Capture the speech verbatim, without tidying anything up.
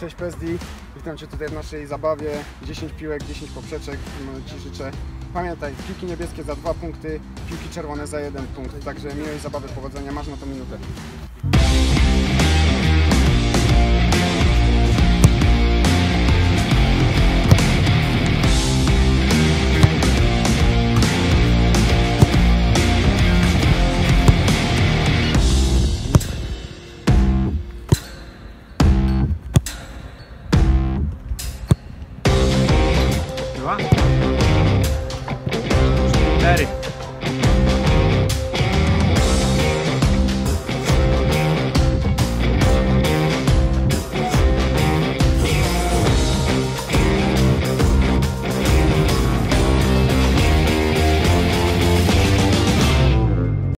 Cześć P S D, witam Cię tutaj w naszej zabawie. dziesięć piłek, dziesięć poprzeczek, Ci życzę. Pamiętaj, piłki niebieskie za dwa punkty, piłki czerwone za jeden punkt. Także miłej zabawy, powodzenia, masz na to minutę.